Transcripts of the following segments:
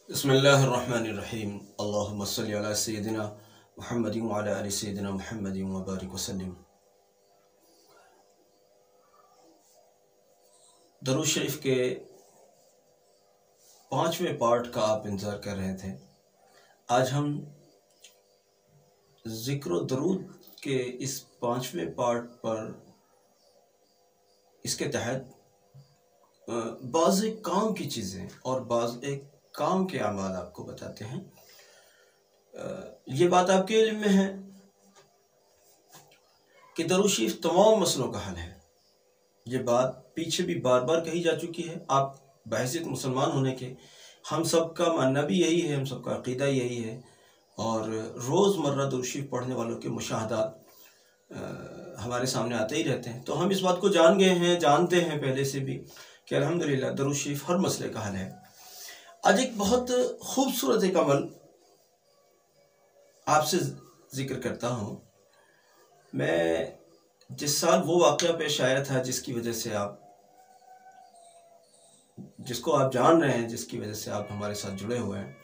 बिस्मिल्लाहिर्रहमानिर्रहीम। अल्लाहुम्मा सल्लि अला सय्यिदिना मुहम्मदिन व अला आलि सय्यिदिना मुहम्मदिन व बारिक वसल्लिम। दरूद शरीफ के 5वें पार्ट का आप इंतज़ार कर रहे थे। आज हम ज़िक्र दरूद के इस 5वें पार्ट पर इसके तहत बाज़ काम की चीज़ें और बाज़ एक काम के अमाल आपको बताते हैं। ये बात आपके इल्म में है कि दरूद शरीफ तमाम मसलों का हल है। ये बात पीछे भी बार बार कही जा चुकी है। आप बहैसियत मुसलमान होने के हम सब का मानना भी यही है, हम सब का अक़ीदा यही है और रोज़मर्रा दरूद शरीफ पढ़ने वालों के मुशाहदात हमारे सामने आते ही रहते हैं। तो हम इस बात को जान गए हैं, जानते हैं पहले से भी कि अल्हम्दुलिल्लाह दरूद शरीफ हर मसले का हल है। आज एक बहुत खूबसूरत एक अमल आपसे ज़िक्र करता हूँ। मैं जिस साल वो वाक़या पेश आया था जिसकी वजह से जिसको आप जान रहे हैं, जिसकी वजह से आप हमारे साथ जुड़े हुए हैं,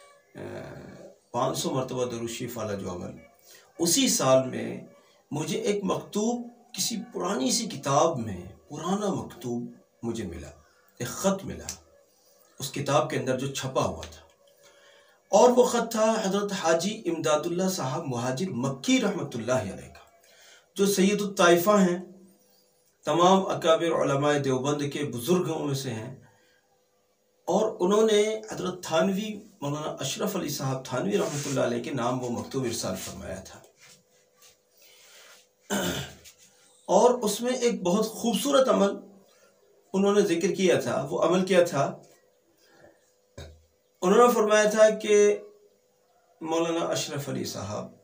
500 मरतबा दरूद शरीफ वाला जो अमल, उसी साल में मुझे एक मकतूब किसी पुरानी सी किताब में, पुराना मकतूब मुझे मिला, एक ख़त मिला उस किताब के अंदर जो छपा हुआ था। और वो ख़त था हज़रत हाजी इमदादुल्लाह साहब मुहाजिर मक्की रहमतुल्लाहि अलैह का, जो सैयदुत ताइफ़ा हैं, तमाम अकाबिर उलमाए देवबंद के बुज़ुर्गों में से हैं। और उन्होंने हज़रत थानवी मौलाना अशरफ अली साहब थानवी रहमतुल्लाह अलैह के नाम वो मकतूब इरसाल फरमाया था। और उसमें एक बहुत खूबसूरत अमल उन्होंने ज़िक्र किया था। वो अमल क्या था? उन्होंने फरमाया था कि मौलाना अशरफ अली साहब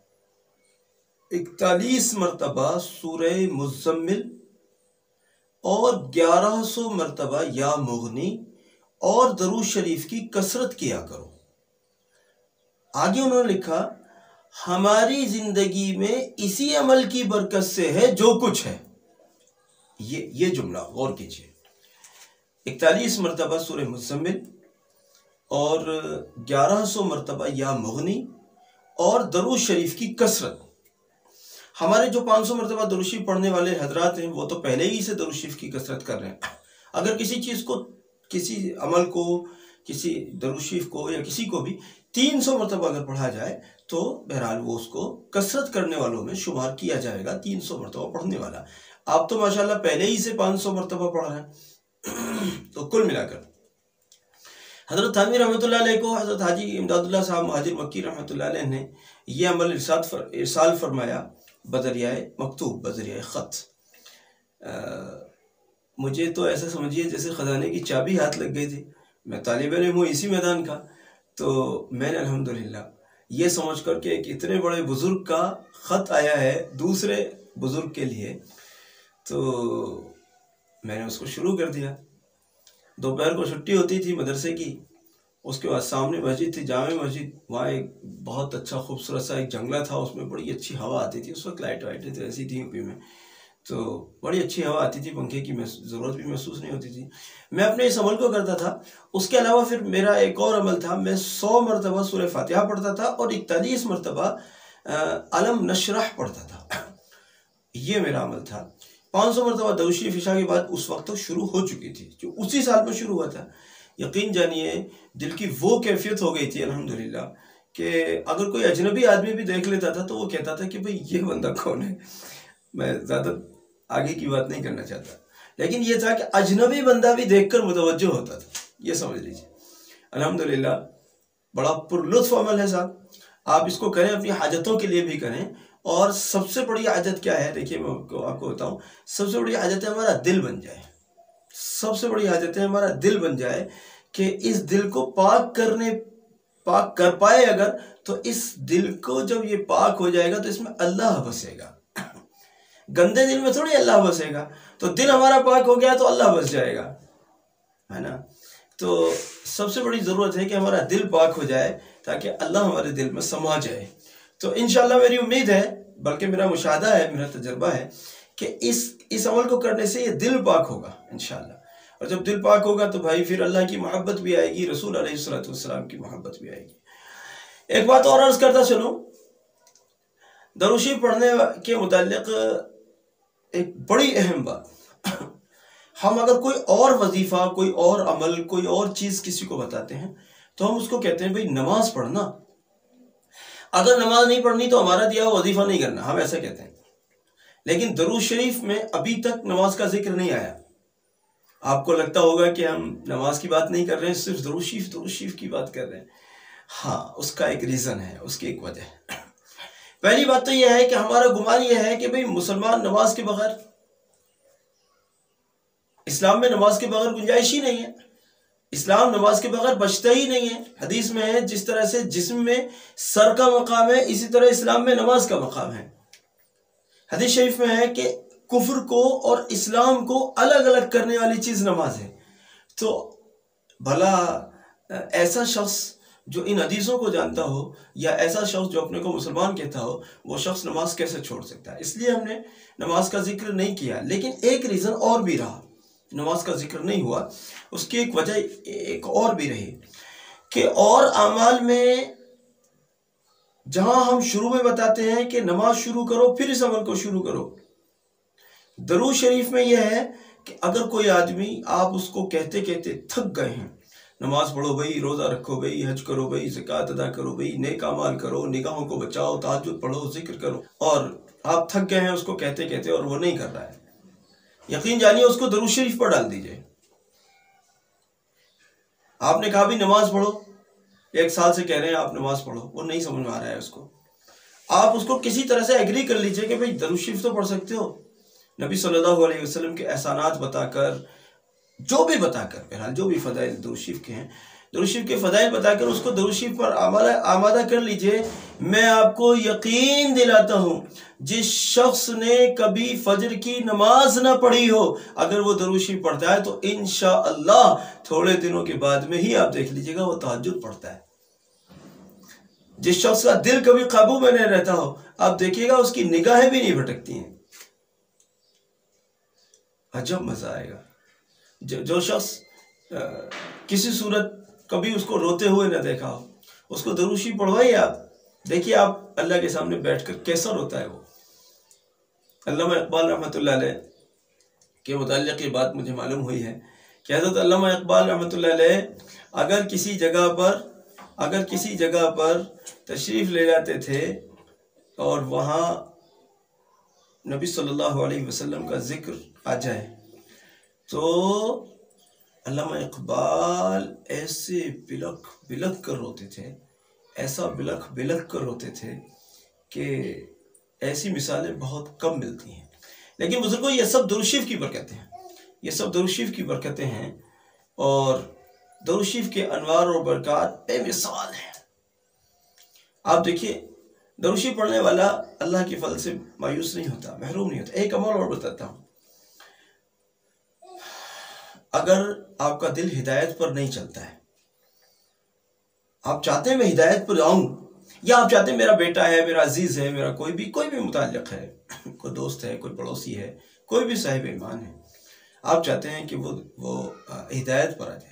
41 मरतबा सूरह मुज़्ज़म्मिल और 1100 मरतबा या मुग़नी और दरूद शरीफ की कसरत किया करो। आगे उन्होंने लिखा, हमारी जिंदगी में इसी अमल की बरकत से है जो कुछ है। ये जुमला गौर कीजिए, 41 मरतबा सूरह मुज़्ज़म्मिल और 1100 मरतबा या मुग़नी और दरूद शरीफ की कसरत। हमारे जो 500 मरतबा दरूद शरीफ पढ़ने वाले हजरात हैं वो तो पहले ही से दरूद शरीफ की कसरत कर रहे हैं। अगर किसी चीज़ को, किसी अमल को, किसी दरूद शरीफ को या किसी को भी 300 मरतबा अगर पढ़ा जाए तो बहरहाल वो उसको कसरत करने वालों में शुमार किया जाएगा, 300 मरतबा पढ़ने वाला। आप तो माशाल्लाह पहले ही से 500 मरतबा पढ़ रहे हैं। तो कुल मिलाकर हज़रत थानवी रहमतुल्लाह अलैह को हज़रत हाजी इमदादुल्लाह साहब मुहाजिर मक्की रहमतुल्लाह अलैह ने यह अमल इरसाल फरमाया बज़रियाए मकतूब, बज़रियाए ख़त। मुझे तो ऐसा समझिए जैसे ख़जाने की चाबी हाथ लग गई थी। मैं तालिब इल्म हूँ इसी मैदान का, तो मैंने अल्हम्दुलिल्लाह ये समझ कर के एक इतने बड़े बुज़ुर्ग का ख़त आया है दूसरे बुज़ुर्ग के लिए, तो मैंने उसको शुरू कर दिया। दोपहर को छुट्टी होती थी मदरसे की, उसके बाद सामने मस्जिद थी, जामे मस्जिद, वहाँ एक बहुत अच्छा खूबसूरत सा एक जंगला था, उसमें बड़ी अच्छी हवा आती थी। उस वक्त लाइट वाइटें तो ऐसी थी यूपी में, तो बड़ी अच्छी हवा आती थी, पंखे की ज़रूरत भी महसूस नहीं होती थी। मैं अपने इस अमल को करता था। उसके अलावा फिर मेरा एक और अमल था, मैं 100 मरतबा सूरह फातिहा पढ़ता था और 41 मरतबा अलम नशरह पढ़ता था। ये मेरा अमल था। 500 मरतबा दरूद शरीफ इशा के बाद उस वक्त तो शुरू हो चुकी थी, जो उसी साल में शुरू हुआ था। यकीन जानिए दिल की वो कैफियत हो गई थी अल्हम्दुलिल्लाह कि अगर कोई अजनबी आदमी भी देख लेता था तो वो कहता था कि भाई ये बंदा कौन है। मैं ज़्यादा आगे की बात नहीं करना चाहता, लेकिन ये था कि अजनबी बंदा भी देखकर मुतवज्जो होता था, ये समझ लीजिए। अल्हम्दुलिल्लाह बड़ा पुरलुत्फ अमल है साहब। आप इसको करें, अपनी हाजतों के लिए भी करें। और सबसे बड़ी हाजत क्या है, देखिए मैं आपको बताऊं, सबसे बड़ी हाजत है हमारा दिल बन जाए। सबसे बड़ी हाजत है हमारा दिल बन जाए कि इस दिल को पाक कर पाए अगर, तो इस दिल को जब ये पाक हो जाएगा तो इसमें अल्लाह बसेगा। गंदे दिल में थोड़ी अल्लाह बसेगा। तो दिल हमारा पाक हो गया तो अल्लाह बस जाएगा, है ना। तो सबसे बड़ी ज़रूरत है कि हमारा दिल पाक हो जाए ताकि अल्लाह हमारे दिल में समा जाए। तो इंशाअल्लाह मेरी उम्मीद है, बल्कि मेरा मुशाहदा है, मेरा तजर्बा है कि इस अमल को करने से ये दिल पाक होगा इंशाअल्लाह। और जब दिल पाक होगा तो भाई फिर अल्लाह की मोहब्बत भी आएगी, रसूल अलैहिस्सलातु वस्सलाम की मोहब्बत भी आएगी। एक बात और अर्ज करता चलो, दरूद शरीफ पढ़ने के मुताल्लिक एक बड़ी अहम बात, हम अगर कोई और वजीफा, कोई और अमल, कोई और चीज किसी को बताते हैं तो हम उसको कहते हैं भाई नमाज पढ़ना, अगर नमाज नहीं पढ़नी तो हमारा दिया हुआ वजीफा नहीं करना, हम ऐसा कहते हैं। लेकिन दरूद शरीफ में अभी तक नमाज का जिक्र नहीं आया। आपको लगता होगा कि हम नमाज की बात नहीं कर रहे हैं, सिर्फ दरूद शरीफ की बात कर रहे हैं। हाँ, उसका एक रीजन है, उसकी एक वजह। पहली बात तो यह है कि हमारा गुमान यह है कि भाई मुसलमान नमाज के बगैर, इस्लाम में नमाज के बगैर गुंजाइश ही नहीं है, इस्लाम नमाज के बगैर बचता ही नहीं है। हदीस में है जिस तरह से जिस्म में सर का मकाम है, इसी तरह इस्लाम में नमाज का मकाम है। हदीस शरीफ में है कि कुफ्र को और इस्लाम को अलग अलग करने वाली चीज नमाज है। तो भला ऐसा शख्स जो इन हदीसों को जानता हो, या ऐसा शख्स जो अपने को मुसलमान कहता हो, वो शख्स नमाज कैसे छोड़ सकता है? इसलिए हमने नमाज का जिक्र नहीं किया। लेकिन एक रीजन और भी रहा, नमाज का जिक्र नहीं हुआ, उसकी एक वजह एक और भी रही कि और अमाल में जहां हम शुरू में बताते हैं कि नमाज शुरू करो फिर इस अमल को शुरू करो, दरूद शरीफ में यह है कि अगर कोई आदमी, आप उसको कहते कहते थक गए हैं, नमाज पढ़ो भाई, रोजा रखो भाई, हज करो भाई, ज़कात अदा करो भाई, नेक अमाल करो, निगाहों को बचाओ, तहज्जुद पढ़ो, जिक्र करो, और आप थक गए हैं उसको कहते कहते और वो नहीं कर रहा है, यकीन जानिए उसको दरूद शरीफ पर डाल दीजिए। आपने कहा भी नमाज पढ़ो, 1 साल से कह रहे हैं आप नमाज पढ़ो, वो नहीं समझ में आ रहा है उसको, आप उसको किसी तरह से एग्री कर लीजिए कि भाई दरूद शरीफ तो पढ़ सकते हो। नबी सल्लल्लाहु अलैहि वसल्लम के एहसानात बताकर, जो भी बताकर, बहरहाल जो भी फ़दाइल दरूद शरीफ के हैं, दरूद शरीफ के फ़दाइल बताकर उसको दरूद शरीफ पर आमादा कर लीजिए। मैं आपको यकीन दिलाता हूँ, जिस शख्स ने कभी फजर की नमाज ना पढ़ी हो, अगर वो दरूद शरीफ पढ़ता है तो इंशाअल्लाह थोड़े दिनों के बाद में ही आप देख लीजिएगा वो तहज्जुद पढ़ता है। जिस शख्स का दिल कभी काबू में नहीं रहता हो, आप देखिएगा उसकी निगाहें भी नहीं भटकती हैं, अजब मजा आएगा। जो शख्स किसी सूरत कभी उसको रोते हुए न देखा हो, उसको दरूद शरीफ पढ़वाइए, आप देखिए आप अल्लाह के सामने बैठकर कैसा रोता है वो। अल्लामा इकबाल रहमतुल्लाह अलैह के मुताल्लिक़ ये बात मुझे मालूम हुई है कि हज़रत अल्लामा इकबाल रहमतुल्लाह अलैह अगर किसी जगह पर तशरीफ़ ले जाते थे और वहाँ नबी सल्लल्लाहु अलैहि वसल्लम का जिक्र आ जाए तो अल्लामा इकबाल ऐसे बिलख बिलख कर रोते थे, ऐसा बिलख बिलख कर रोते थे कि ऐसी मिसालें बहुत कम मिलती हैं। लेकिन बुजुर्गों, ये सब दरूद शरीफ की बरकतें हैं, ये सब दरूद शरीफ की बरकतें हैं, और दरूद शरीफ के अनवार और बरकत बेमिसाल हैं। आप देखिए, दरूद शरीफ पढ़ने वाला अल्लाह के फल से मायूस नहीं होता, महरूम नहीं होता। एक अमल और बताता हूँ, अगर आपका दिल हिदायत पर नहीं चलता है, आप चाहते हैं मैं हिदायत पर आऊं, या आप चाहते हैं मेरा बेटा है, मेरा अजीज है, मेरा कोई भी मुताल्लिक़ है, कोई दोस्त है, कोई पड़ोसी है, कोई भी साहिब ईमान है, आप चाहते हैं कि वो हिदायत पर आ जाए,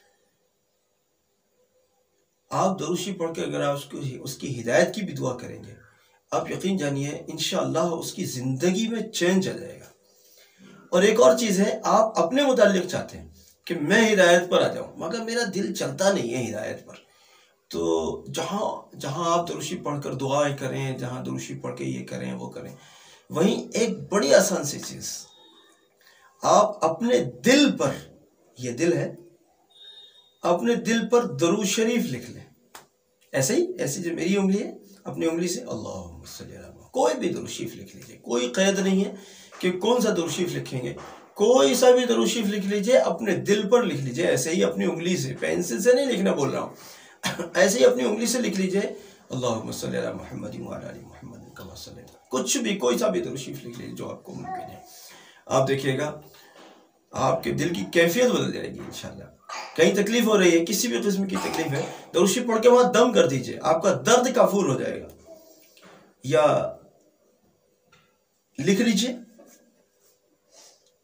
आप दरूद शरीफ पढ़ के अगर आप उसकी हिदायत की भी दुआ करेंगे, आप यकीन जानिए इंशाअल्लाह उसकी ज़िंदगी में चेंज आ जाएगा। और एक और चीज़ है, आप अपने मुताल्लिक़ चाहते हैं कि मैं हिदायत पर आ जाऊं, मगर मेरा दिल चलता नहीं है हिदायत पर, तो जहाँ आप दरूद शरीफ पढ़कर दुआएं करें, जहाँ दरूद शरीफ पढ़ के ये करें वो करें, वहीं एक बड़ी आसान सी चीज़, आप अपने दिल पर, ये दिल है, अपने दिल पर दरूद शरीफ लिख लें, ऐसे जो मेरी उंगली है, अपनी उंगली से अल्लाहुम्मा सल्ली अला, कोई भी दरूद शरीफ लिख लीजिए, कोई क़ैद नहीं है कि कौन सा दरूद शरीफ लिखेंगे, कोई सा भी दरूद शरीफ लिख लीजिए, अपने दिल पर लिख लीजिए, ऐसे ही अपनी उंगली से, पेंसिल से नहीं लिखना बोल रहा हूँ, ऐसे ही अपनी उंगली से लिख लीजिए, अल्लाहुम्मा सल्ली अला मुहम्मद व अला आलि मुहम्मद कमा सल्लैता, कुछ भी कोई सा भी दरूद शरीफ लिख लीजिए जो आपको मुमकिन है। आप देखिएगा आपके दिल की कैफियत बदल जाएगी इंशाल्लाह। कहीं तकलीफ हो रही है, किसी भी किस्म की तकलीफ है, दरूद शरीफ पढ़ के वहां दम कर दीजिए, आपका दर्द काफूर हो जाएगा। या लिख लीजिए,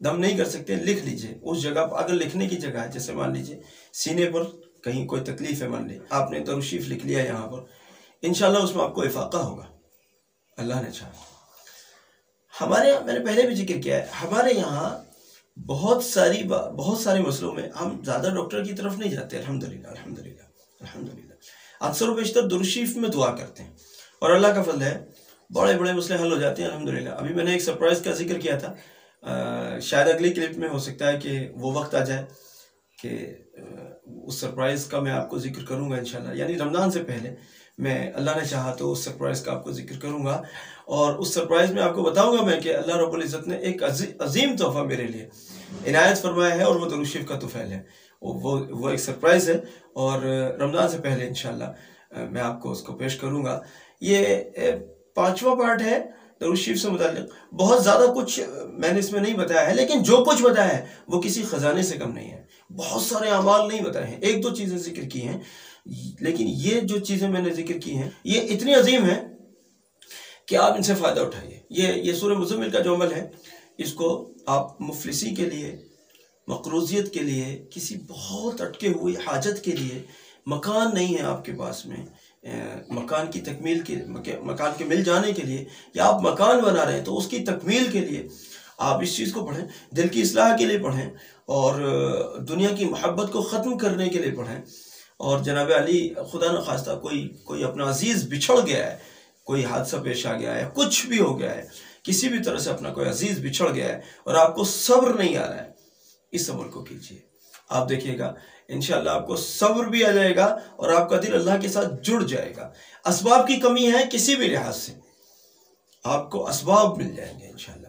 दम नहीं कर सकते, लिख लीजिए उस जगह पर। अगर लिखने की जगह है, जैसे मान लीजिए सीने पर कहीं कोई तकलीफ है, मान ली आपने दरूद शरीफ लिख लिया यहाँ पर, इंशाल्लाह उसमें आपको इफाका होगा, अल्लाह ने चाहा। हमारे यहाँ मैंने पहले भी जिक्र किया है, हमारे यहाँ बहुत सारे मसलों में हम ज़्यादा डॉक्टर की तरफ नहीं जाते। अल्हम्दुलिल्लाह अल्हम्दुलिल्लाह अल्हम्दुलिल्लाह। अक्सर व बेशतर दुरूद शरीफ में दुआ करते हैं और अल्लाह का फजल है बड़े बड़े मसले हल हो जाते हैं अल्हम्दुलिल्लाह। अभी मैंने एक सरप्राइज़ का जिक्र किया था, शायद अगली क्लिप में हो सकता है कि वो वक्त आ जाए कि उस सरप्राइज़ का मैं आपको जिक्र करूँगा इंशाल्लाह। यानी रमज़ान से पहले मैं, अल्लाह ने चाहा तो उस सरप्राइज़ का आपको जिक्र करूँगा और उस सरप्राइज़ में आपको बताऊँगा मैं कि अल्लाह रब्बुल इज़्ज़त ने एक अजीम तोहफ़ा मेरे लिए इनायत फरमाया है और वो दुरूद शरीफ का तुफ़ैल है। वो एक सरप्राइज़ है और रमज़ान से पहले इंशाल्लाह मैं आपको उसको पेश करूँगा। ये 5वां पार्ट है दुरूद शरीफ से मुताल्लिक़। बहुत ज़्यादा कुछ मैंने इसमें नहीं बताया है, लेकिन जो कुछ बताया है वो किसी ख़जाने से कम नहीं है। बहुत सारे अमाल नहीं बताए हैं, 1-2 चीज़ें जिक्र की हैं, लेकिन ये जो चीज़ें मैंने जिक्र की हैं ये इतनी अजीम है कि आप इनसे फ़ायदा उठाइए। ये सूरह मुज़म्मिल का जो अमल है, इसको आप मुफलिसी के लिए, मकरूज़ियत के लिए, किसी बहुत अटके हुई हाजत के लिए, मकान नहीं है आपके पास में, मकान की तकमील के, मकान के मिल जाने के लिए, या आप मकान बना रहे हैं तो उसकी तकमील के लिए आप इस चीज़ को पढ़ें, दिल की इस्लाह के लिए पढ़ें और दुनिया की मोहब्बत को ख़त्म करने के लिए पढ़ें। और जनाब अली, खुदा न खास्ता कोई अपना अजीज़ बिछड़ गया है, कोई हादसा पेश आ गया है, कुछ भी हो गया है, किसी भी तरह से अपना कोई अजीज़ बिछड़ गया है और आपको सब्र नहीं आ रहा है, इस अमल को कीजिए। आप देखिएगा इंशाल्लाह आपको सब्र भी आ जाएगा और आपका दिल अल्लाह के साथ जुड़ जाएगा। असबाब की कमी है किसी भी लिहाज से, आपको असबाब मिल जाएंगे इंशाल्लाह।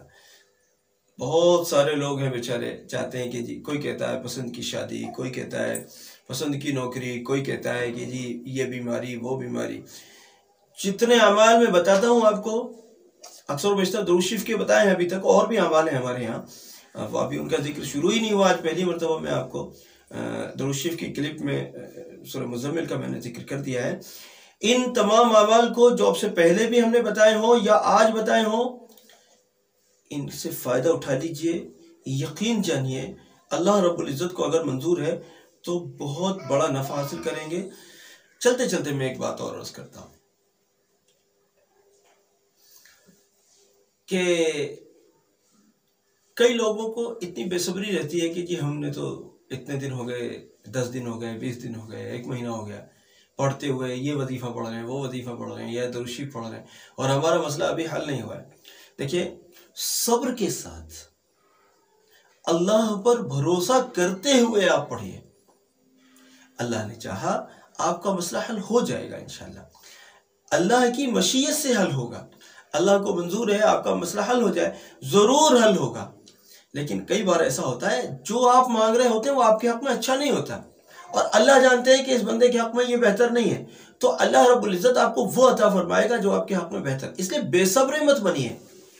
बहुत सारे लोग हैं बेचारे, चाहते हैं कि जी, कोई कहता है पसंद की शादी, कोई कहता है पसंद की नौकरी, कोई कहता है कि जी ये बीमारी वो बीमारी। जितने अमाल मैं बताता हूँ आपको, अक्सर बेशतर दुरूद शरीफ के बताए हैं अभी तक, और भी अमाल हैं हमारे यहाँ, वो अभी उनका जिक्र शुरू ही नहीं हुआ। आज पहली मरतबा मैं आपको दुरूद शरीफ की क्लिप में सूरह मुज़म्मिल का मैंने जिक्र कर दिया है। इन तमाम अमाल को जो आपसे पहले भी हमने बताए हों या आज बताए हों, इनसे फ़ायदा उठा लीजिए। यकीन जानिए अल्लाह रब्बुल इज़्ज़त को अगर मंजूर है तो बहुत बड़ा नफ़ा हासिल करेंगे। चलते चलते मैं एक बात और अर्ज़ करता हूँ कि कई लोगों को इतनी बेसब्री रहती है कि जी हमने तो इतने दिन हो गए, 10 दिन हो गए, 20 दिन हो गए, 1 महीना हो गया पढ़ते हुए, ये वजीफ़ा पढ़ रहे हैं, वो वजीफ़ा पढ़ रहे हैं, या दुरूद शरीफ पढ़ रहे हैं और हमारा मसला अभी हल नहीं हुआ है। देखिए, सब्र के साथ अल्लाह पर भरोसा करते हुए आप पढ़िए, अल्लाह ने चाहा आपका मसला हल हो जाएगा इंशाल्लाह। अल्लाह की मशीयत से हल होगा, अल्लाह को मंजूर है आपका मसला हल हो जाए, ज़रूर हल होगा। लेकिन कई बार ऐसा होता है जो आप मांग रहे होते हैं वो आपके हक में अच्छा नहीं होता और अल्लाह जानते हैं कि इस बंदे के हक में ये बेहतर नहीं है, तो अल्लाह रब्बुल इज़्ज़त आपको वो अता फरमाएगा जो आपके हक में बेहतर। इसलिए बेसब्र मत बनिए,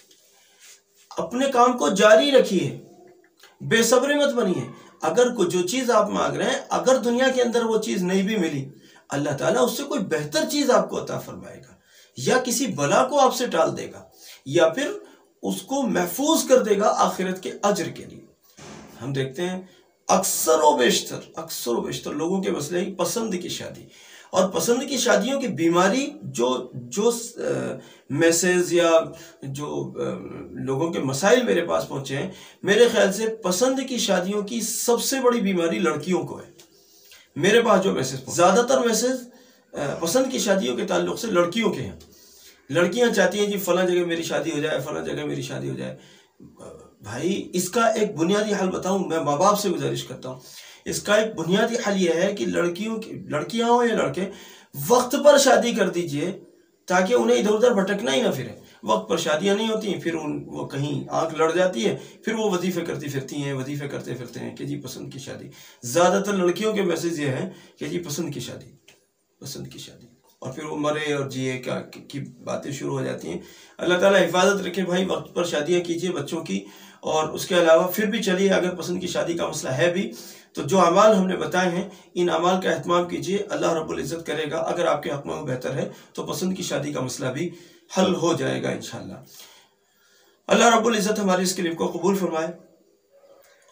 अपने काम को जारी रखिए, बेसब्र मत बनिए। अगर जो चीज़ आप मांग रहे हैं, अगर दुनिया के अंदर वो चीज़ नहीं भी मिली, अल्लाह ताला उससे कोई बेहतर चीज़ आपको अता फरमाएगा, या किसी बला को आपसे टाल देगा, या फिर उसको महफूज कर देगा आखिरत के अजर के लिए। हम देखते हैं अक्सर व बेशतर लोगों के मसले ही पसंद की शादी, और पसंद की शादियों की बीमारी जो मैसेज या जो लोगों के मसाइल मेरे पास पहुंचे हैं, मेरे ख्याल से पसंद की शादियों की सबसे बड़ी बीमारी लड़कियों को है। मेरे पास जो मैसेज, ज़्यादातर मैसेज पसंद की शादियों के ताल्लुक से लड़कियों के हैं। लड़कियां चाहती हैं जी फला जगह मेरी शादी हो जाए, फला जगह मेरी शादी हो जाए। भाई, इसका एक बुनियादी हल बताऊं, मैं माँ बाप से गुजारिश करता हूं, इसका एक बुनियादी हल यह है कि लड़कियां हो या लड़के, वक्त पर शादी कर दीजिए ताकि उन्हें इधर उधर भटकना ही ना फिरे। वक्त पर शादियां नहीं होती, फिर वो कहीं आंख लड़ जाती है, फिर वो वजीफे करती फिरती हैं, वजीफे करते फिरते हैं कि जी पसंद की शादी। ज़्यादातर लड़कियों के मैसेज ये हैं कि जी पसंद की शादी, पसंद की शादी, और फिर वो मरे और जिए की बातें शुरू हो जाती हैं। अल्लाह ताला हिफाजत रखे भाई, वक्त पर शादियाँ कीजिए बच्चों की। और उसके अलावा फिर भी चलिए, अगर पसंद की शादी का मसला है भी तो जो अमाल हमने बताए हैं, इन अमाल का एहतमाम कीजिए, अल्लाह रब्बुल इज़्ज़त करेगा। अगर आपके हक़ में वो बेहतर है तो पसंद की शादी का मसला भी हल हो जाएगा इंशाल्लाह। अल्लाह रब्बुल इज़्ज़त हमारी इस क्लिप को कबूल फरमाए।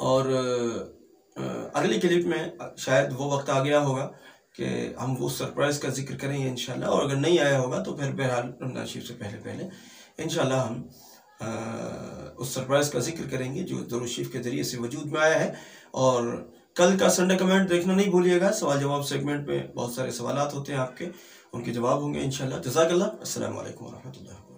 और अगली क्लिप में शायद वो वक्त आ गया होगा कि हम वो सरप्राइज़ का जिक्र करेंगे इंशाल्लाह, और अगर नहीं आया होगा तो फिर बहरहाल रमज़ान शरीफ से पहले पहले इंशाल्लाह हम उस सरप्राइज़ का जिक्र करेंगे जो दुरूद शरीफ के ज़रिए से वजूद में आया है। और कल का संडे कमेंट देखना नहीं भूलिएगा, सवाल जवाब सेगमेंट में बहुत सारे सवालात होते हैं आपके, उनके जवाब होंगे इंशाल्लाह। जज़ाकल्लाह। अस्सलामु अलैकुम व रहमतुल्लाह।